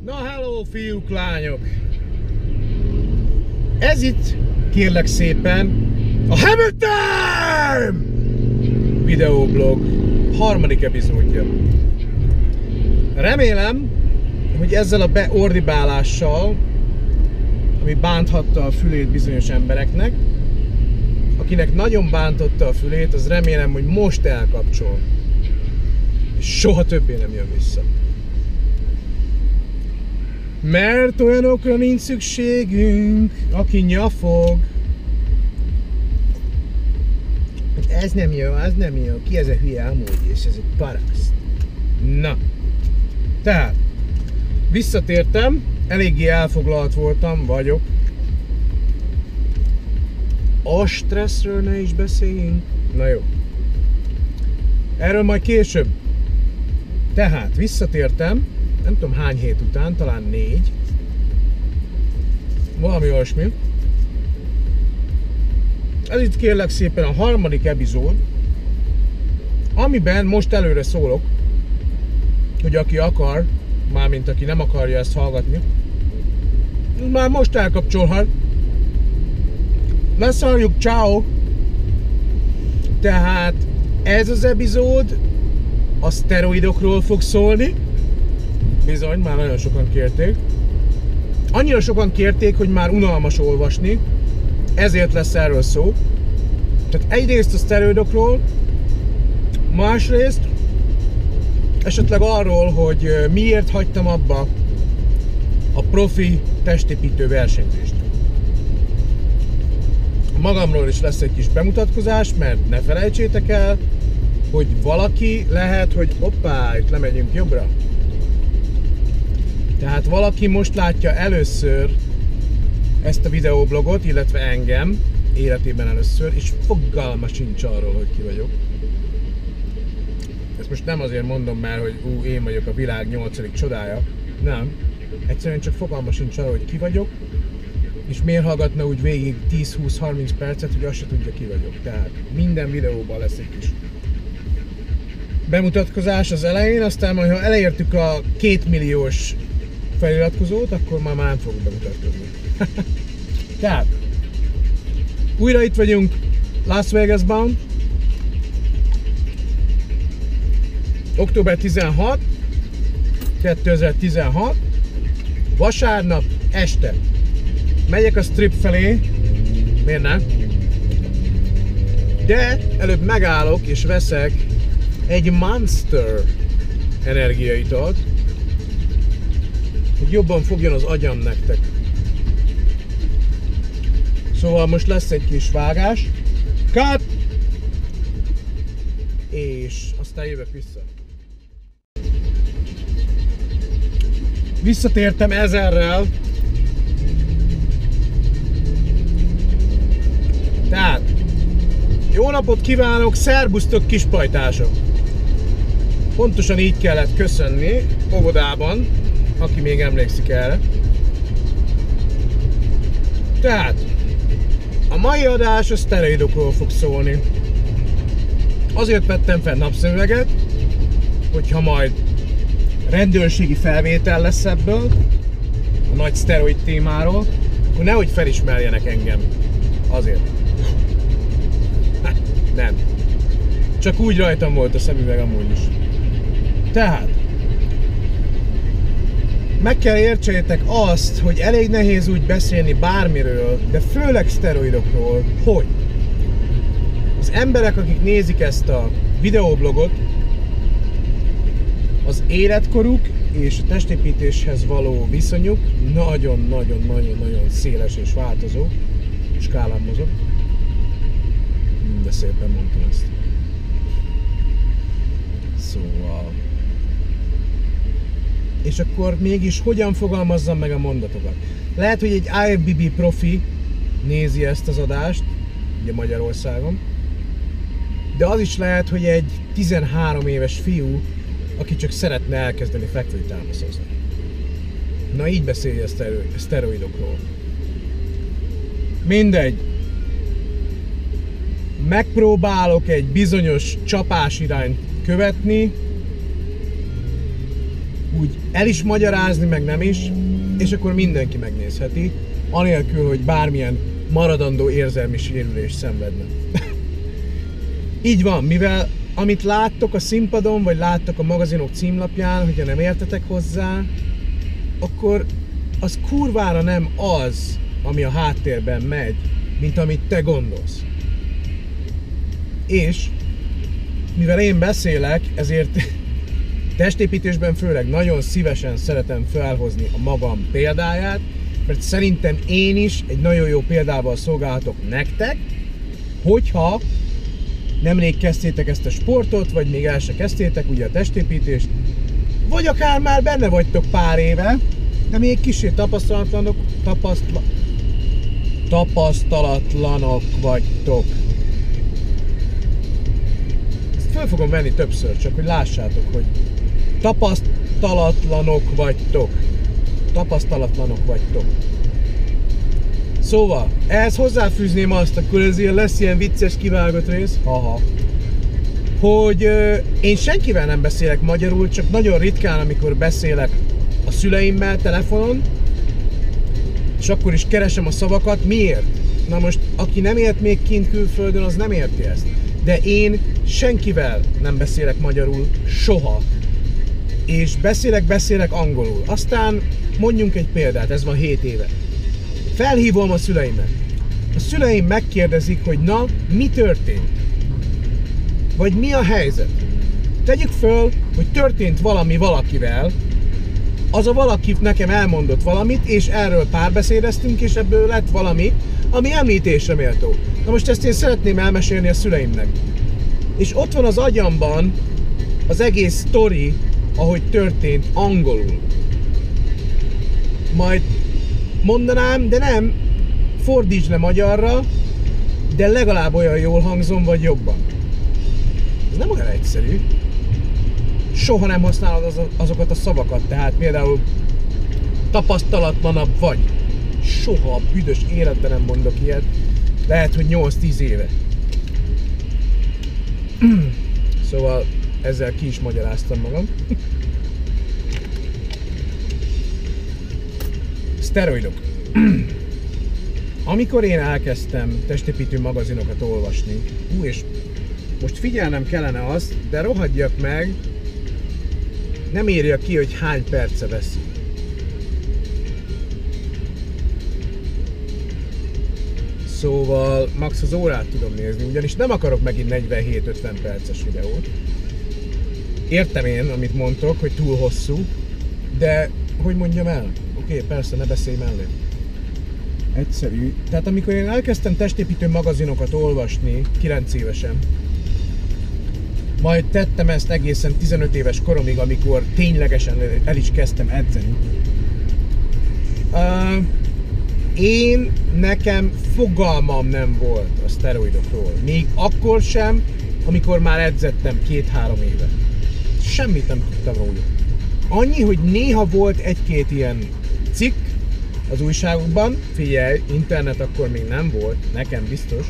Na hello fiúk, lányok! Ez itt, kérlek szépen, a Hammertime videoblog harmadik epizódja. Remélem, hogy ezzel a beordibálással, ami bánthatta a fülét bizonyos embereknek, akinek nagyon bántotta a fülét, az remélem, hogy most elkapcsol. És soha többé nem jön vissza. Mert olyanokra nincs szükségünk, aki nyafog. Ez nem jó, az nem jó. Ki ez a hülye amúgy, és ez egy paraszt. Na. Tehát, visszatértem, eléggé elfoglalt vagyok. A stresszről ne is beszéljünk. Na jó. Erről majd később. Tehát, visszatértem, nem tudom hány hét után, talán 4. Valami olyasmi. Ez itt kérlek szépen a harmadik epizód, amiben most előre szólok, hogy aki akar, mármint aki nem akarja ezt hallgatni, már most elkapcsolhat. Leszarjuk, ciao. Tehát ez az epizód a szteroidokról fog szólni. Bizony, már nagyon sokan kérték. Annyira sokan kérték, hogy már unalmas olvasni, ezért lesz erről szó. Tehát egyrészt a szteroidokról, másrészt esetleg arról, hogy miért hagytam abba a profi testépítő versenyzést. Magamról is lesz egy kis bemutatkozás, mert ne felejtsétek el, hogy valaki lehet, hogy hoppá, itt lemegyünk jobbra. Tehát valaki most látja először ezt a videóblogot, illetve engem életében először, és fogalma sincs arról, hogy ki vagyok. Ezt most nem azért mondom már, hogy én vagyok a világ 8. csodája. Nem. Egyszerűen csak fogalma sincs arról, hogy ki vagyok, és miért hallgatna úgy végig 10-20-30 percet, hogy azt se tudja, ki vagyok. Tehát minden videóban lesz egy kis bemutatkozás az elején, aztán majd ha elértük a 2 milliós feliratkozót, akkor már nem fogok bemutatkozni. Tehát, újra itt vagyunk Las Vegasban, október 16, 2016, vasárnap este. Megyek a strip felé, miért nem? De előbb megállok és veszek egy Monster energiaitalt, hogy jobban fogjon az agyam nektek. Szóval most lesz egy kis vágás. Cut! És aztán jövök vissza. Visszatértem 1000-rel. Tehát, jó napot kívánok, szerbusztok kispajtások! Pontosan így kellett köszönni óvodában, aki még emlékszik erre. Tehát, a mai adás a szteroidokról fog szólni. Azért vettem fel napszemüveget, hogyha majd rendőrségi felvétel lesz ebből, a nagy szteroid témáról, akkor nehogy felismerjenek engem. Azért. Nem. Csak úgy rajtam volt a szemüveg amúgy is. Tehát, meg kell értsétek azt, hogy elég nehéz úgy beszélni bármiről, de főleg szteroidokról, hogy az emberek, akik nézik ezt a videóblogot, az életkoruk és a testépítéshez való viszonyuk nagyon-nagyon-nagyon széles és változó skálán mozog. De szépen mondtam ezt. Szóval... És akkor mégis hogyan fogalmazzam meg a mondatokat? Lehet, hogy egy IFBB profi nézi ezt az adást, ugye Magyarországon, de az is lehet, hogy egy 13 éves fiú, aki csak szeretne elkezdeni fekvőtámaszozni. Na így beszélj a szteroidokról. Mindegy. Megpróbálok egy bizonyos csapás irányt követni, úgy el is magyarázni, meg nem is, és akkor mindenki megnézheti, anélkül, hogy bármilyen maradandó érzelmi sérülést szenvedne. Így van, mivel amit láttok a színpadon, vagy láttok a magazinok címlapján, hogyha nem értetek hozzá, akkor az kurvára nem az, ami a háttérben megy, mint amit te gondolsz. És mivel én beszélek, ezért testépítésben főleg nagyon szívesen szeretem felhozni a magam példáját, mert szerintem én is egy nagyon jó példával szolgálhatok nektek, hogyha nemrég kezdtétek ezt a sportot, vagy még el se kezdtétek ugye a testépítést, vagy akár már benne vagytok pár éve, de még kicsit tapasztalatlanok vagytok. Ezt föl fogom venni többször, csak hogy lássátok, hogy tapasztalatlanok vagytok. Tapasztalatlanok vagytok. Szóval, ehhez hozzáfűzném azt, akkor ez lesz ilyen vicces kivágott rész, haha, hogy én senkivel nem beszélek magyarul, csak nagyon ritkán, amikor beszélek a szüleimmel telefonon, és akkor is keresem a szavakat. Miért? Na most, aki nem élt még kint külföldön, az nem érti ezt. De én senkivel nem beszélek magyarul, soha. És beszélek angolul. Aztán mondjunk egy példát, ez van 7 éve. Felhívom a szüleimet. A szüleim megkérdezik, hogy na, mi történt? Vagy mi a helyzet? Tegyük föl, hogy történt valami valakivel, az a valaki nekem elmondott valamit, és erről párbeszédeztünk, és ebből lett valami, ami említésre méltó. Na most ezt én szeretném elmesélni a szüleimnek. És ott van az agyamban az egész sztori, ahogy történt angolul. Majd mondanám, de nem, fordítsd le magyarra, de legalább olyan jól hangzom, vagy jobban. Ez nem olyan egyszerű. Soha nem használod azokat a szavakat, tehát például tapasztalatlanabb vagy. Soha a büdös életben nem mondok ilyet. Lehet, hogy 8-10 éve. Szóval ezzel ki is magyaráztam magam. Szteroidok. Amikor én elkezdtem testépítő magazinokat olvasni, és most figyelnem kellene azt, de rohadjak meg, nem írja ki, hogy hány perce veszi. Szóval max az órát tudom nézni, ugyanis nem akarok megint 47-50 perces videót. Értem én, amit mondtok, hogy túl hosszú, de hogy mondjam el? Oké, persze, ne beszélj mellé. Egyszerű. Tehát amikor én elkezdtem testépítő magazinokat olvasni, 9 évesen, majd tettem ezt egészen 15 éves koromig, amikor ténylegesen el is kezdtem edzeni. Nekem fogalmam nem volt a szteroidokról. Még akkor sem, amikor már edzettem 2-3 éve. Semmit nem tudtam róla. Annyi, hogy néha volt egy-két ilyen cikk az újságokban, figyelj, internet akkor még nem volt, nekem biztos.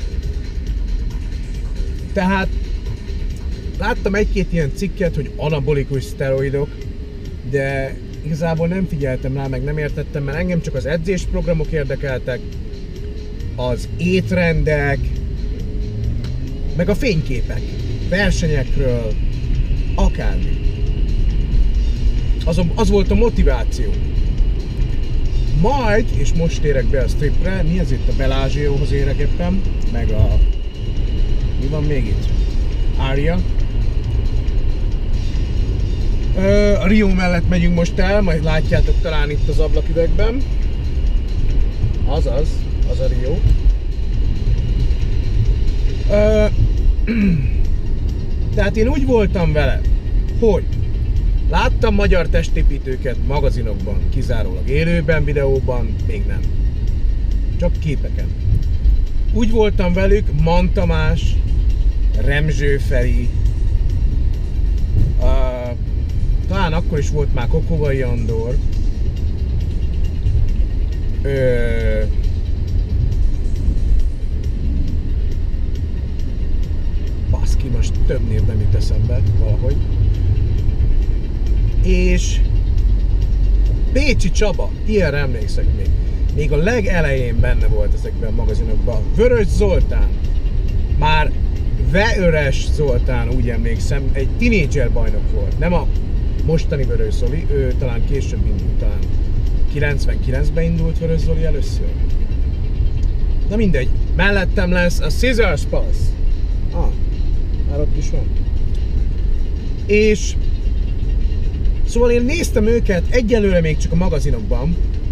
Tehát láttam egy-két ilyen cikket, hogy anabolikus szteroidok, de igazából nem figyeltem rá, meg nem értettem, mert engem csak az edzésprogramok érdekeltek, az étrendek, meg a fényképek, versenyekről, akármi. Az volt a motiváció. Majd, és most érek be a stripre, mi ez itt a Bellagiohoz érek éppen, meg a... mi van még itt? Aria. A Rio mellett megyünk most el, majd látjátok talán itt az ablaküvegben. Az a Rio. Tehát én úgy voltam vele, hogy láttam magyar testépítőket magazinokban, kizárólag élőben, videóban, még nem. Csak képeken. Úgy voltam velük Man Tamás, Remzső Feri, talán akkor is volt már Kokovai Andor, baszki, most több név nem jut eszembe valahogy. És Bécsi Csaba, ilyenre emlékszek még. Még a legelején benne volt ezekben a magazinokban. Vörös Zoltán, már Veöres Zoltán, úgy emlékszem, egy tinédzser bajnok volt. Nem a mostani Vörös Zoli, ő talán később indult, talán 99-ben indult Vörös Zoli először. Na mindegy, mellettem lesz a Scissors Pass. Már ott is van. És szóval én néztem őket egyelőre még csak a magazinokban,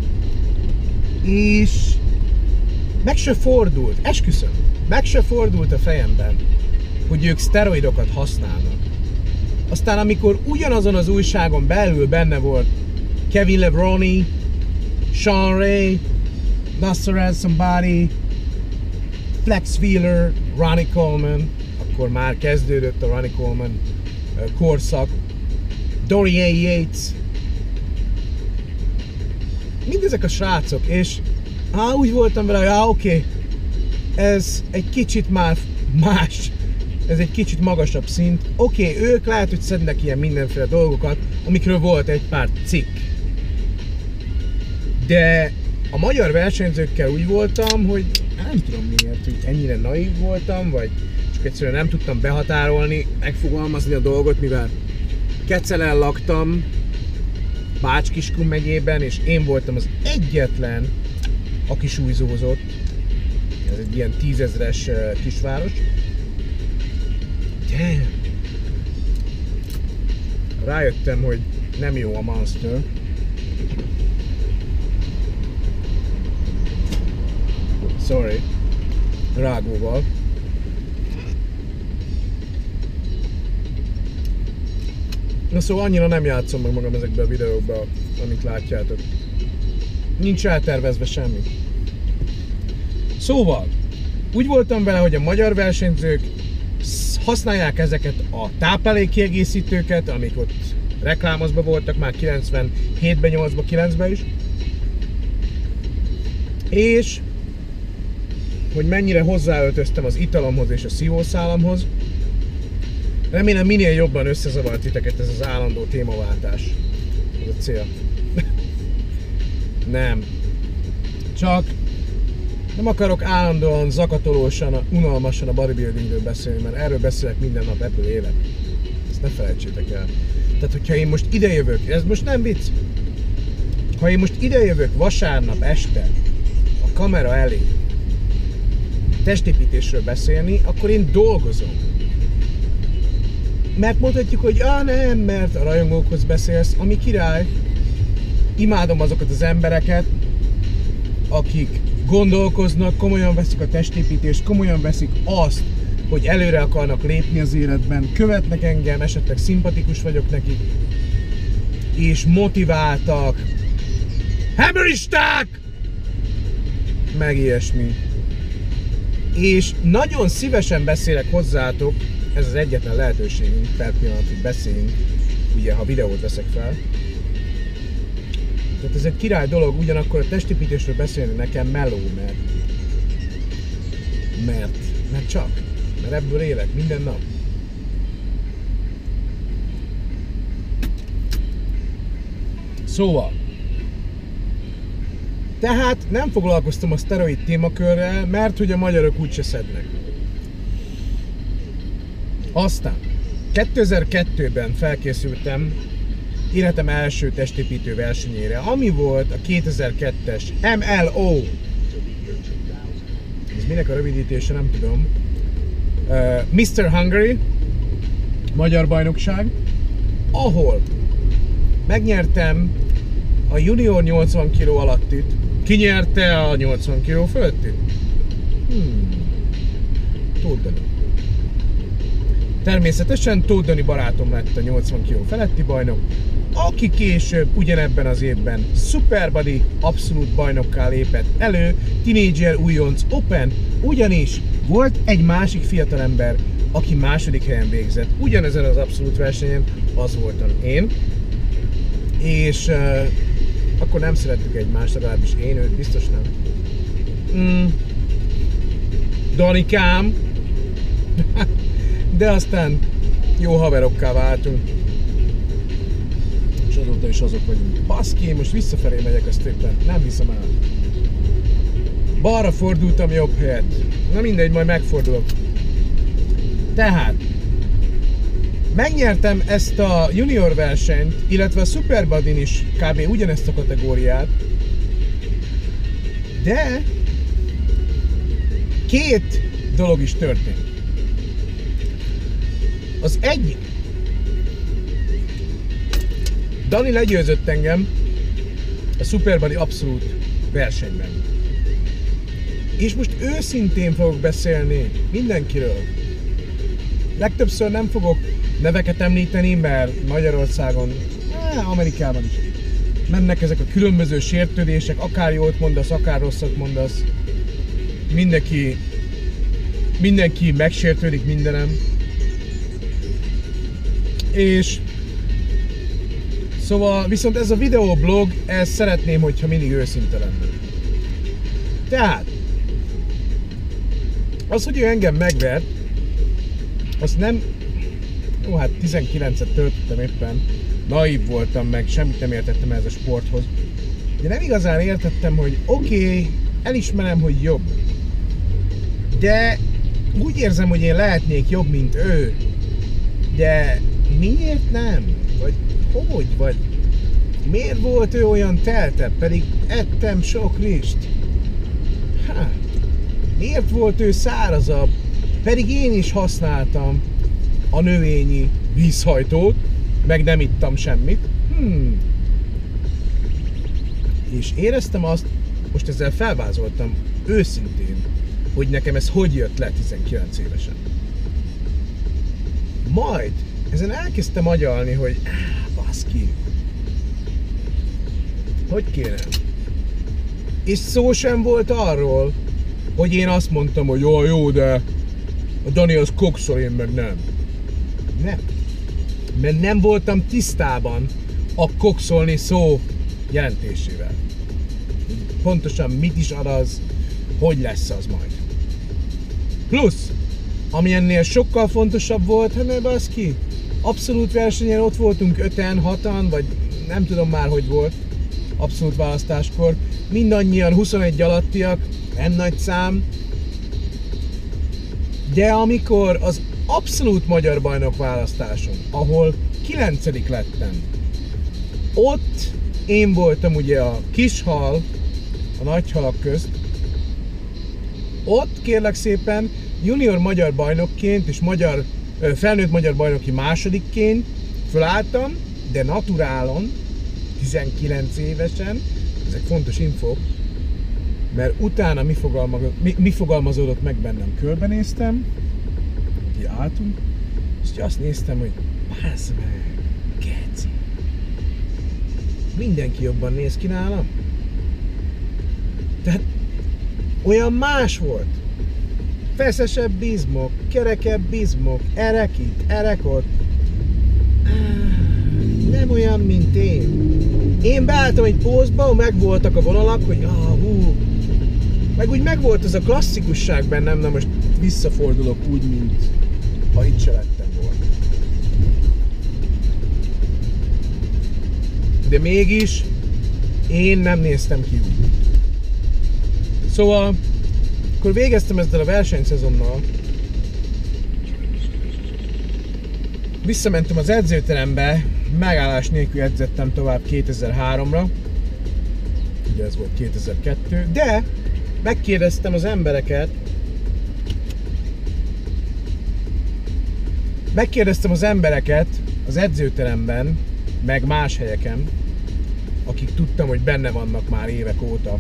és meg se fordult, esküszöm, meg se fordult a fejemben, hogy ők szteroidokat használnak. Aztán amikor ugyanazon az újságon belül benne volt Kevin Levrone, Sean Ray, Nasser El-Somebody, Flex Wheeler, Ronnie Coleman, akkor már kezdődött a Ronnie Coleman korszak, Dorian Yates, mindezek a srácok, és úgy voltam vele, hogy oké, ez egy kicsit már más, ez egy kicsit magasabb szint. Oké, ők lehet, hogy szednek ilyen mindenféle dolgokat, amikről volt egy pár cikk. De a magyar versenyzőkkel úgy voltam, hogy nem tudom miért, hogy ennyire naív voltam, vagy csak egyszerűen nem tudtam behatárolni, megfogalmazni a dolgot, mivel Kecelen laktam, Bács-Kiskun megyében, és én voltam az egyetlen, aki súlyzózott. Ez egy ilyen 10 000-es kisváros. Damn. Rájöttem, hogy nem jó a Monster. Sorry. Rágóval. Na szóval annyira nem játszom meg magam ezekben a videókban, amit látjátok. Nincs eltervezve semmi. Szóval, úgy voltam vele, hogy a magyar versenyzők használják ezeket a táplálékkiegészítőket, amik ott reklámozva voltak már 97-ben, 8-ban, 9-ben is. És hogy mennyire hozzáöltöztem az italomhoz és a szívószálamhoz. Remélem minél jobban összezavart titeket ez az állandó témaváltás. Ez a cél. Nem. Csak nem akarok állandóan, zakatolósan, unalmasan a bodybuildingről beszélni, mert erről beszélek minden nap ebből élek. Ezt ne felejtsétek el. Tehát, hogyha én most idejövök, ez most nem vicc, ha én most idejövök vasárnap este a kamera elé testépítésről beszélni, akkor én dolgozom. Mert mondhatjuk, hogy nem, mert a rajongókhoz beszélsz, ami király. Imádom azokat az embereket, akik gondolkoznak, komolyan veszik a testépítést, komolyan veszik azt, hogy előre akarnak lépni az életben, követnek engem, esetleg szimpatikus vagyok nekik, és motiváltak, hemeristák, meg ilyesmi. És nagyon szívesen beszélek hozzátok, ez az egyetlen lehetőségünk per pillanat, hogy beszéljünk, ugye, ha videót veszek fel. Tehát ez egy király dolog, ugyanakkor a testépítésről beszélni nekem meló, mert csak, mert ebből élek minden nap. Szóval, tehát nem foglalkoztam a szteroid témakörrel, mert hogy a magyarok úgyse szednek. Aztán 2002-ben felkészültem életem első testépítő versenyére, ami volt a 2002-es MLO. Ez minek a rövidítése, nem tudom. Mr. Hungary, magyar bajnokság, ahol megnyertem a junior 80 kg alattit. Ki nyerte a 80 kg fölöttit? Tóth Dani. Természetesen Tóth Dani barátom lett a 80 kg feletti bajnok, aki később ugyanebben az évben Superbody abszolút bajnokká lépett elő, Teenager újonc Open, ugyanis volt egy másik fiatalember, aki második helyen végzett ugyanezen az abszolút versenyen, az voltam én, és akkor nem szerettük egymást, legalábbis én őt biztos nem. Danikám, de aztán jó haverokká váltunk. És azóta is azok vagyunk. Baszki, most visszafelé megyek, ezt éppen nem viszem el. Balra fordultam jobb helyet. Na mindegy, majd megfordulok. Tehát megnyertem ezt a junior versenyt, illetve a Superbuddy-n is kb. Ugyanezt a kategóriát. De két dolog is történt. Az egyik, Dani legyőzött engem a Superbuddy abszolút versenyben. És most őszintén fogok beszélni mindenkiről. Legtöbbször nem fogok neveket említeni, mert Magyarországon, Amerikában is mennek ezek a különböző sértődések, akár jót mondasz, akár rosszat mondasz. Mindenki megsértődik mindenem. És szóval, viszont ez a videoblog, ez szeretném, hogyha mindig őszinte lenne. Tehát, az, hogy ő engem megvert, azt nem... Jó, hát 19-et töltöttem éppen, naív voltam meg, semmit nem értettem ez a sporthoz. De nem igazán értettem, hogy oké, elismerem, hogy jobb. De úgy érzem, hogy én lehetnék jobb, mint ő. De miért nem? Vagy hogy? Vagy miért volt ő olyan teltebb, pedig ettem sok rist? Miért volt ő szárazabb, pedig én is használtam a növényi vízhajtót, meg nem ittam semmit. És éreztem azt, most ezzel felvázoltam őszintén, hogy nekem ez hogy jött le 19 évesen. Majd ezen elkezdtem agyalni, hogy baszki, hogy kéne? És szó sem volt arról, hogy én azt mondtam, hogy jó, de a Dani az kokszol, én meg nem. Nem. Mert nem voltam tisztában a kokszolni szó jelentésével. Pontosan mit is ad az, hogy lesz az majd. Plusz, ami ennél sokkal fontosabb volt, hát baszki, abszolút versenyen ott voltunk 5-en, 6-an, vagy nem tudom már, hogy volt abszolút választáskor. Mindannyian 21 alattiak, nem nagy szám. De amikor az abszolút magyar bajnok választáson, ahol 9. lettem, ott én voltam ugye a kis hal a nagy halak közt. Ott kérlek szépen junior magyar bajnokként és felnőtt magyar bajnoki másodikként fölálltam, de naturálon, 19 évesen, ezek fontos infók, mert utána mi fogalmazódott meg bennem, körbenéztem, így álltunk, és azt néztem, hogy bázd meg, geci, mindenki jobban néz ki nálam. Tehát olyan más volt. Feszesebb bizmok, kerekebb bizmok, erek itt, erek ott. Nem olyan, mint én. Én beálltam egy pózba, megvoltak a vonalak, hogy meg úgy megvolt ez a klasszikusság bennem, na most visszafordulok úgy, mint ha itt se lettem volna. De mégis én nem néztem ki úgy. Szóval, akkor végeztem ezzel a versenyszezonnal, visszamentem az edzőterembe, megállás nélkül edzettem tovább 2003-ra, ugye ez volt 2002, de megkérdeztem az embereket az edzőteremben, meg más helyeken, akik tudtam, hogy benne vannak már évek óta,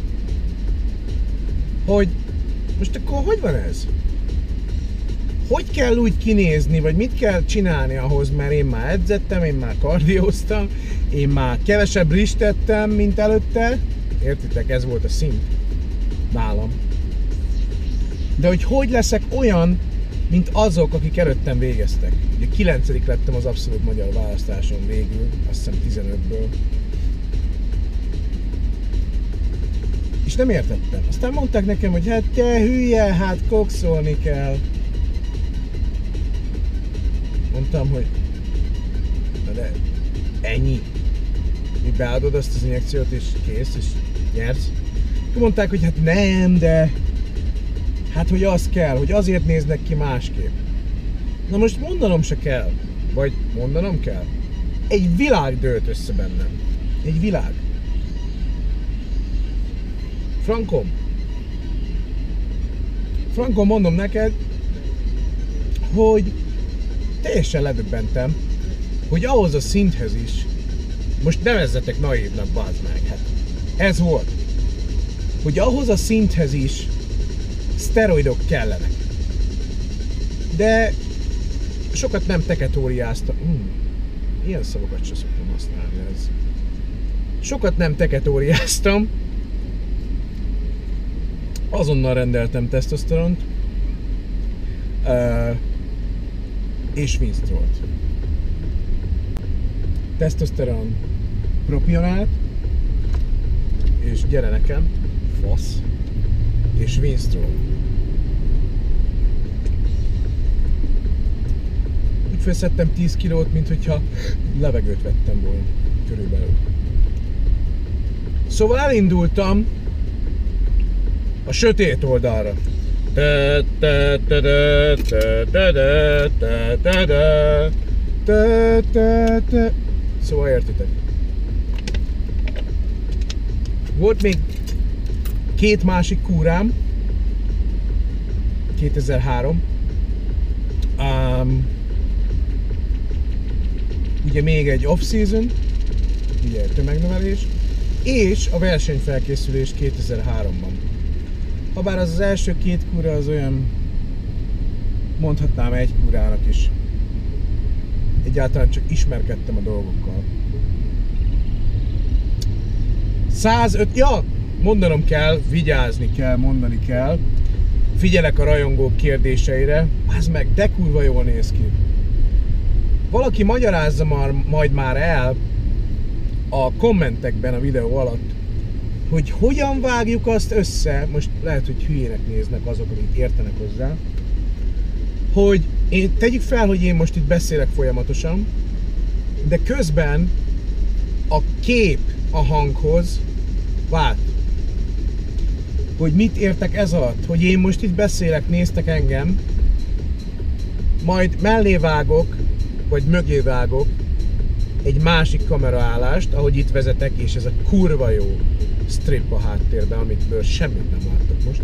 hogy most akkor hogy van ez? Hogy kell úgy kinézni, vagy mit kell csinálni ahhoz, mert én már edzettem, én már kardióztam, én már kevesebb rist tettem, mint előtte. Értitek, ez volt a szint nálam. De hogy leszek olyan, mint azok, akik előttem végeztek. Ugye 9. lettem az abszolút magyar választáson végül, azt hiszem 15-ből. És nem értettem. Aztán mondták nekem, hogy hát te hülye, hát kokszolni kell. Mondtam, hogy de ennyi. így beadod azt az injekciót és kész, és nyersz. Mondták, hogy hát nem, de hát hogy az kell, hogy azért néznek ki másképp. Na most mondanom se kell, vagy mondanom kell. Egy világ dőlt össze bennem. Egy világ. Frankom, mondom neked, hogy teljesen ledöbbentem, hogy ahhoz a szinthez is, most nevezzetek naívnak, bazd meg, hát ez volt, hogy ahhoz a szinthez is szteroidok kellenek. De sokat nem teketóriáztam. Ilyen szavakat sem szoktam használni, ez. Sokat nem teketóriáztam. Azonnal rendeltem tesztoszteront. És Winstrol-t. Tesztoszteron, propionát, és gyere nekem, fasz, és Winstrol. Úgy felszettem 10 kilót, mint hogyha levegőt vettem volna, körülbelül. Szóval elindultam a sötét oldalra. Szóval értitek. Volt még 2 másik kúrám. 2003. Ugye még egy off-season, ugye tömegnövelés, és a versenyfelkészülés 2003-ban. Habár az első 2 kúra az olyan, mondhatnám egy kúrának is. Egyáltalán csak ismerkedtem a dolgokkal. 105, ja, mondanom kell, vigyázni kell, mondani kell. Figyelek a rajongók kérdéseire. Az meg, de kurva jól néz ki. Valaki magyarázza majd már el a kommentekben a videó alatt, hogy hogyan vágjuk azt össze, most lehet, hogy hülyének néznek azok, akik értenek hozzá, hogy tegyük fel, hogy én most itt beszélek folyamatosan, de közben a kép a hanghoz vált. Hogy mit értek ez alatt? Hogy én most itt beszélek, néztek engem, majd mellé vágok, vagy mögé vágok egy másik kameraállást, ahogy itt vezetek, és ez a kurva jó strip a háttérben, amitből semmit nem láttok most.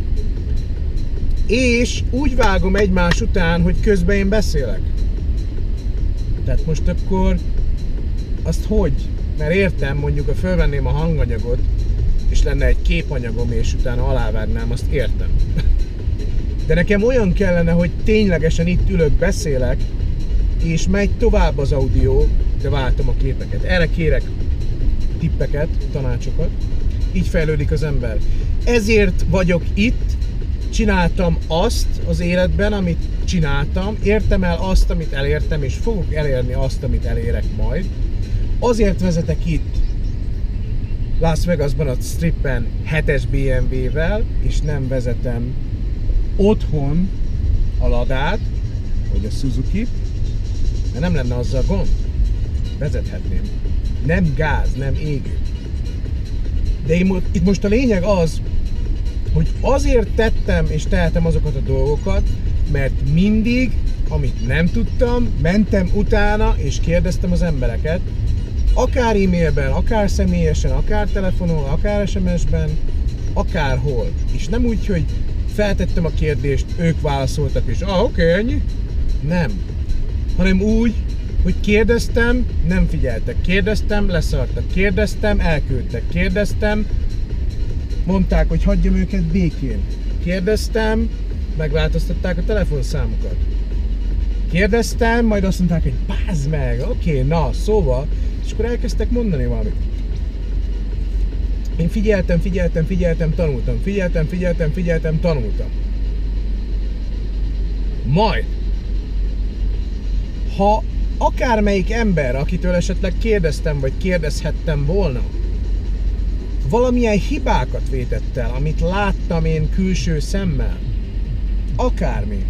És úgy vágom egymás után, hogy közben én beszélek. Tehát most akkor azt hogy? Mert értem, mondjuk ha fölvenném a hanganyagot, és lenne egy képanyagom, és utána alávágnám, azt értem. De nekem olyan kellene, hogy ténylegesen itt ülök, beszélek, és megy tovább az audio, de váltom a képeket. Erre kérek tippeket, tanácsokat. Így fejlődik az ember. Ezért vagyok itt, csináltam azt az életben, amit csináltam, értem el azt, amit elértem, és fogok elérni azt, amit elérek majd. Azért vezetek itt Las Vegasban a strippen 7-es BMW-vel, és nem vezetem otthon a Ladát, vagy a Suzuki, mert nem lenne azzal gond. Vezethetném. Nem gáz, nem égő. De itt most a lényeg az, hogy azért tettem és tehetem azokat a dolgokat, mert mindig, amit nem tudtam, mentem utána és kérdeztem az embereket, akár e-mailben, akár személyesen, akár telefonon, akár SMS-ben, akárhol. És nem úgy, hogy feltettem a kérdést, ők válaszoltak és oké, ennyi. Nem. Hanem úgy, hogy kérdeztem, nem figyeltek. Kérdeztem, leszartak. Kérdeztem, elküldtek. Kérdeztem, mondták, hogy hagyjam őket békén. Kérdeztem, megváltoztatták a telefonszámukat. Kérdeztem, majd azt mondták, hogy bázd meg, oké, na, szóval, és akkor elkezdtek mondani valamit. Én figyeltem, tanultam. Figyeltem, tanultam. Majd, ha akármelyik ember, akitől esetleg kérdeztem, vagy kérdezhettem volna, valamilyen hibákat vétett el, amit láttam én külső szemmel, akármi.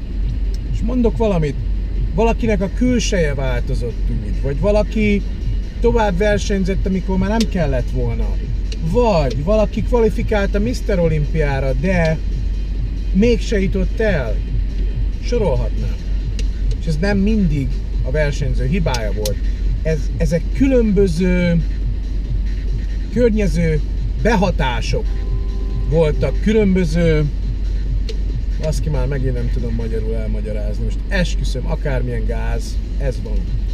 És mondok valamit, valakinek a külseje változott úgy, vagy valaki tovább versenyzett, amikor már nem kellett volna. Vagy valaki kvalifikált a Mr. Olympiára, de mégse jutott el. Sorolhatnám. És ez nem mindig a versenyző hibája volt. Ezek különböző környező behatások voltak, különböző... Azt ki már megint nem tudom magyarul elmagyarázni. Most esküszöm, akármilyen gáz, ez van.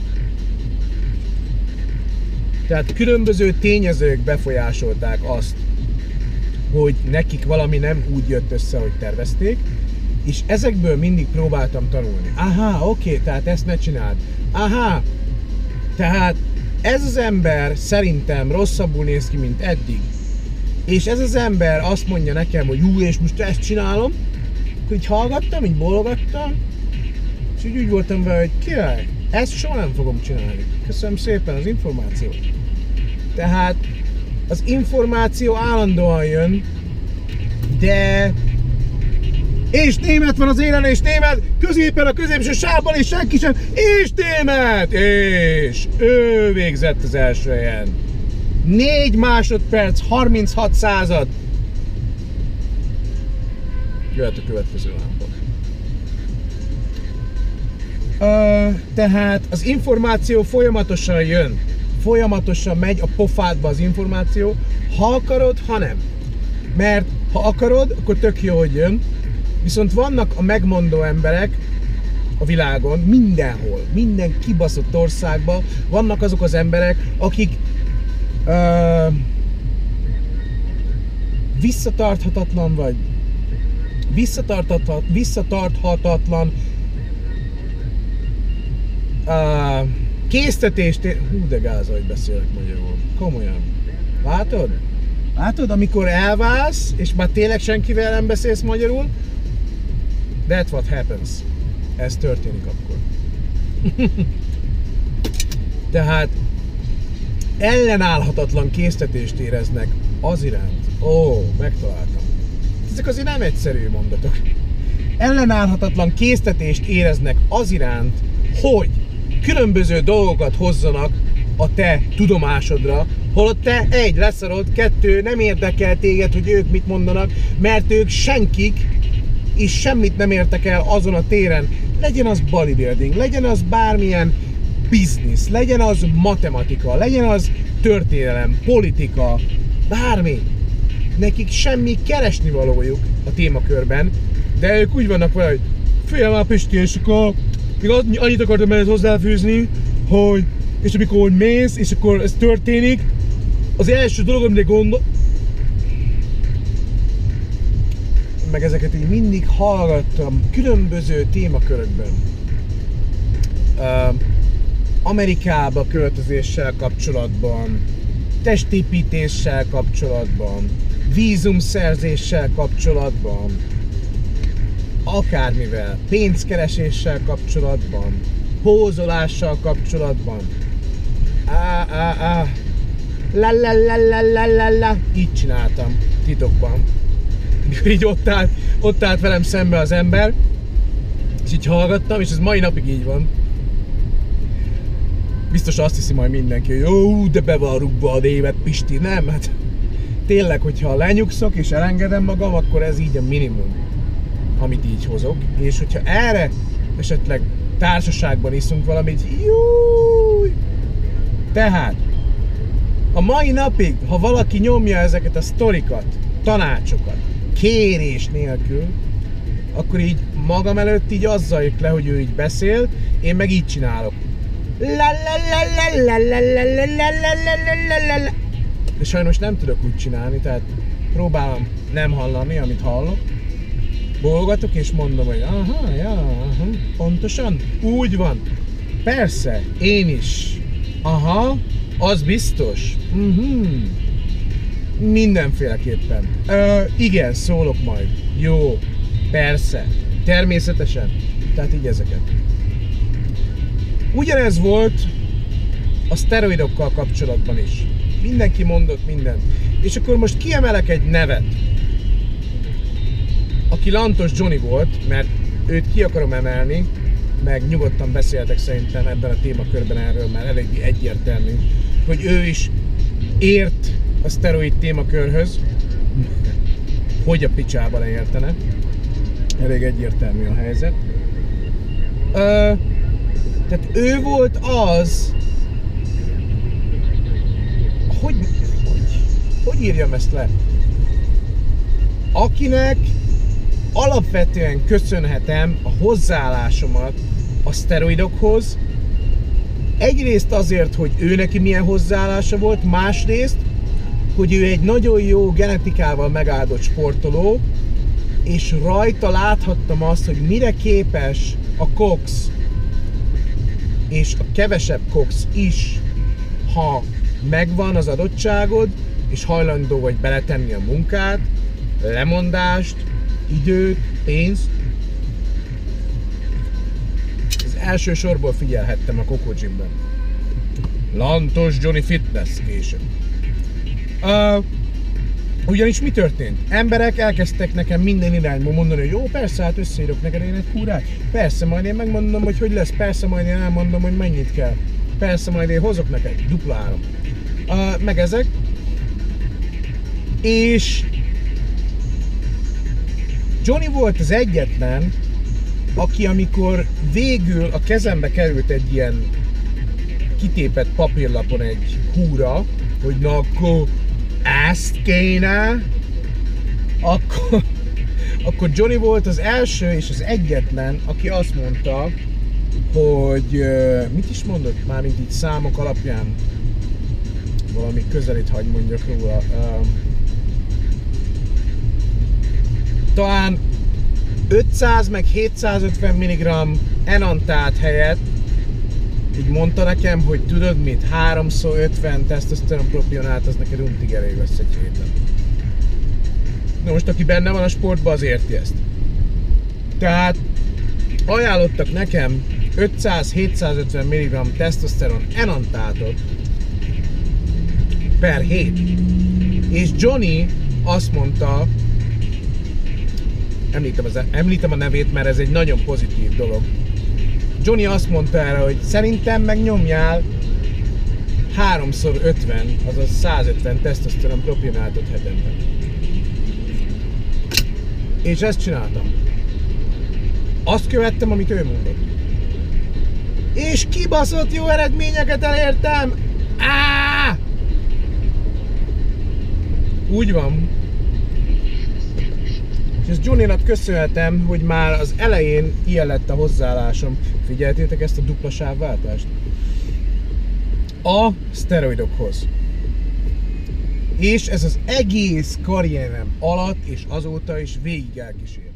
Tehát különböző tényezők befolyásolták azt, hogy nekik valami nem úgy jött össze, hogy tervezték, és ezekből mindig próbáltam tanulni. Aha, oké, tehát ezt ne csináld. Aha, tehát ez az ember szerintem rosszabbul néz ki, mint eddig. És ez az ember azt mondja nekem, hogy és most ezt csinálom, akkor így hallgattam, így bólogattam, és úgy voltam vele, hogy király, ezt soha nem fogom csinálni. Köszönöm szépen az információt. Tehát az információ állandóan jön, de... És német van az élen, és német középen a középső sávban, és senki sem, és német! És ő végzett az első helyen. 4 másodperc, 36 század. Jöhet a következő lámpa. Tehát az információ folyamatosan jön. Folyamatosan megy a pofádba az információ, ha akarod, ha nem. Mert ha akarod, akkor tök jó, hogy jön. Viszont vannak a megmondó emberek a világon, mindenhol, minden kibaszott országban vannak azok az emberek, akik visszatarthatatlan vagy visszatarthatatlan késztetést... Hú, de gáz, hogy beszélek magyarul. Komolyan. Látod? Látod, amikor elválsz, és már tényleg senkivel nem beszélsz magyarul? That's what happens. Ez történik akkor. Tehát ellenállhatatlan késztetést éreznek az iránt. Megtaláltam. Ezek azért nem egyszerű mondatok. Ellenállhatatlan késztetést éreznek az iránt, hogy különböző dolgokat hozzanak a te tudomásodra, holott te 1 leszarod, 2 nem érdekel téged, hogy ők mit mondanak, mert ők senkik, és semmit nem értek el azon a téren. Legyen az bodybuilding, legyen az bármilyen biznisz, legyen az matematika, legyen az történelem, politika, bármi. Nekik semmi keresnivalójuk a témakörben, de ők úgy vannak vele, hogy fél már Pisti, és akkor még annyit akartam ehhez hozzáfűzni, hogy és amikor mész, és akkor ez történik, az első dolog, amire gondol... Meg ezeket így mindig hallgattam különböző témakörökben. Amerikába költözéssel kapcsolatban, testépítéssel kapcsolatban, vízumszerzéssel kapcsolatban, akármivel, pénzkereséssel kapcsolatban, pózolással kapcsolatban. La. Így csináltam, titokban. Mikor így ott állt velem szembe az ember, és így hallgattam, és ez mai napig így van. Biztos azt hiszi majd mindenki, hogy jó, de be van rúgva a német Pisti. Nem, hát tényleg, hogyha lenyugszok és elengedem magam, akkor ez így a minimum, amit így hozok. És hogyha erre esetleg társaságban iszunk valamit, júj! Tehát, a mai napig, ha valaki nyomja ezeket a sztorikat, tanácsokat, kérés nélkül, akkor így magam előtt így azzal jött le, hogy ő így beszél, én meg így csinálok. De sajnos nem tudok úgy csinálni, tehát próbálom nem hallani, amit hallok. Bólogatok és mondom, hogy pontosan, úgy van. Persze, én is. Aha, az biztos. Mindenféleképpen. Igen, szólok majd. Jó, persze, természetesen. Tehát így ezeket. Ugyanez volt a szteroidokkal kapcsolatban is. Mindenki mondott mindent. És akkor most kiemelek egy nevet, aki Lantos Johnny volt, mert őt ki akarom emelni, meg nyugodtan beszéltek szerintem ebben a témakörben erről, már elég egyértelmű, hogy ő is ért a szteroid témakörhöz. Hogy a picsába ne értene. Elég egyértelmű a helyzet. Tehát ő volt az, hogy írjam ezt le? Akinek alapvetően köszönhetem a hozzáállásomat a szteroidokhoz. Egyrészt azért, hogy ő neki milyen hozzáállása volt, másrészt, hogy ő egy nagyon jó genetikával megáldott sportoló, és rajta láthattam azt, hogy mire képes a Cox, és a kevesebb Cox is, ha megvan az adottságod, és hajlandó vagy beletenni a munkát, lemondást, időt, pénzt. Az első sorból figyelhettem a Coco Gymben. Lantos Johnny Fitness később. Ugyanis mi történt? Emberek elkezdtek nekem minden irányból mondani, hogy jó, persze, hát összeírok neked én egy kúrát. Persze, majd én megmondom, hogy lesz. Persze, majd én elmondom, hogy mennyit kell. Persze, majd én hozok neked dupla áram. Meg ezek. És Johnny volt az egyetlen, aki amikor végül a kezembe került egy ilyen kitépett papírlapon egy húra, hogy na akkor ezt kéne, akkor Johnny volt az első és az egyetlen, aki azt mondta, hogy mit is mondott már, mint így számok alapján, valami közelít hagy mondjak róla. Talán 500 meg 750 mg enantát helyett így mondta nekem, hogy tudod mit, 3x50 tesztoszteron propionát, az neked untig elég lesz egy héten. Na most aki benne van a sportban, az érti ezt. Tehát ajánlottak nekem 500-750 mg tesztoszteron enantátot per hét. És Johnny azt mondta, említem a nevét, mert ez egy nagyon pozitív dolog. Johnny azt mondta erre, hogy szerintem megnyomjál 3x50, azaz 150 tesztoszteron propionátot hetente. És ezt csináltam. Azt követtem, amit ő mondott. És kibaszott jó eredményeket elértem! Áááá! Úgy van. És ezt Johnnynak köszönhetem, hogy már az elején ilyen lett a hozzáállásom. Figyeltétek ezt a dupla sávváltást? A szteroidokhoz. És ez az egész karrierem alatt és azóta is végig elkísér.